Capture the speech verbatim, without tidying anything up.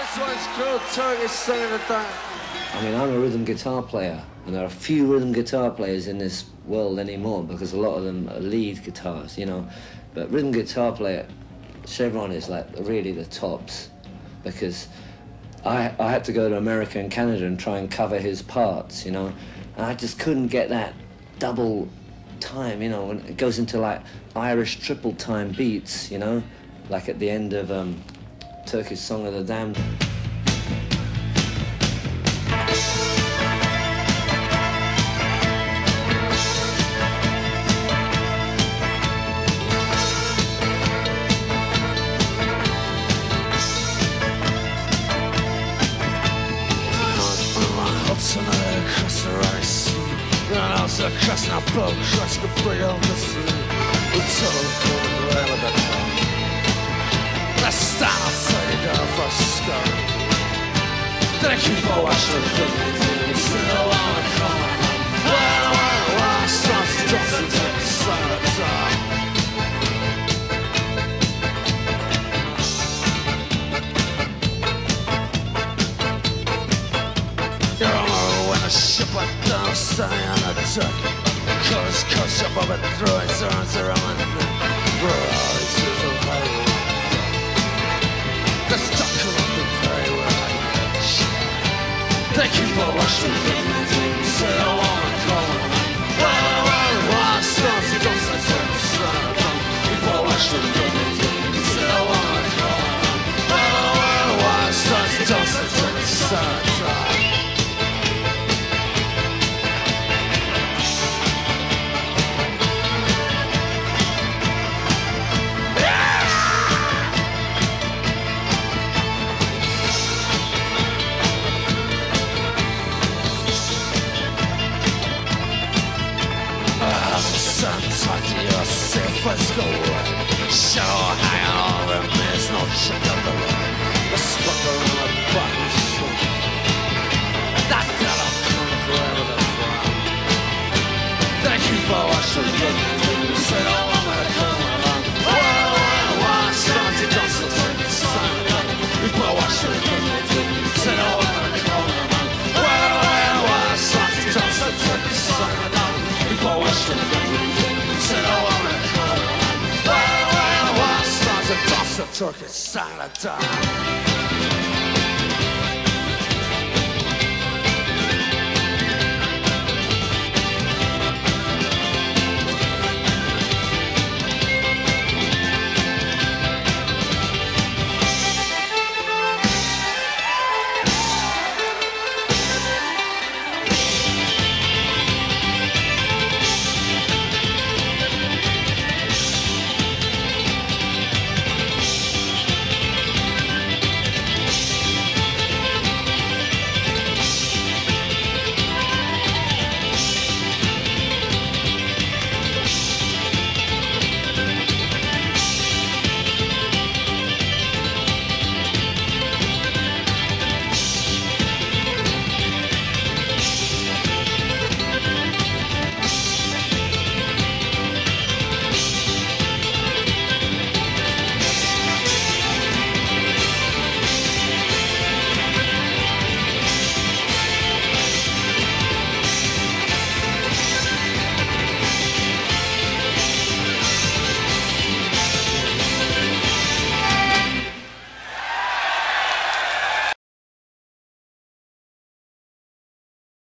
That's why it's called Turkish singing the time. I mean, I'm a rhythm guitar player, and there are few rhythm guitar players in this world anymore because a lot of them are lead guitars, you know. But rhythm guitar player, Chevron is like really the tops, because I, I had to go to America and Canada and try and cover his parts, you know, and I just couldn't get that double time, you know, when it goes into like Irish triple time beats, you know, like at the end of um, Turkish Song of the Damned. Across na boat, across the free on the sea. It's all going around with the town. Let's stand outside the first star. Then I keep on watching the film. Still I wanna come on. When I wanna wanna start to dance and take the sun at the top. You're on our when a ship went down, standing on a deck. Cause, cause, up up and throw his arms around me. Rise to the highway. Let's talk about the day where I reach. They keep on watching me. Say I wanna come on. Well, well, well, start to dance and turn the sun upon. Keep on watching me. Say I wanna come on. Well, well, well, start to dance and turn the sun upon. Let's go. Show hanging over me, there's no check of the road. The spucker on the bottom soon. That got up coming forever the frown. Then I keep on watching the good things. Said, oh, I'm gonna come along. Well, well, well, I start to dance and turn the sun on. Keep on watching the good things. Said, oh, I'm gonna come along. Well, well, well, I start to dance and turn the sun on. Keep on watching the good things. Said, oh, I'm gonna come along. Turkish sang the time.